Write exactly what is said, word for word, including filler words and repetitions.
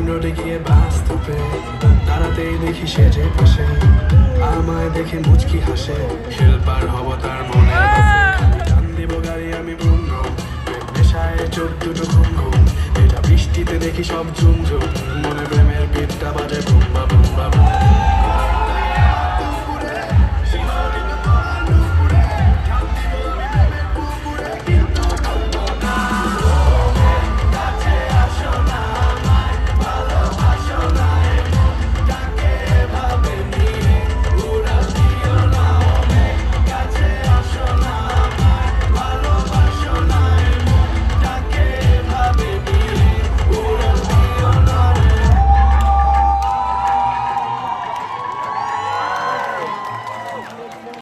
রোডে গিয়ে বাস্তবে দাঁড়াতেই দেখি সে যে পাশে আমায় দেখে মুচকি হাসে হেল্পার হব তার মনে টান দিব গাড়ি আমি ব্রুম ব্রুম নেশায় চোখ দুটো ঘুম ঘুম এটা বৃষ্টিতে দেখি সব ঝুম ঝুম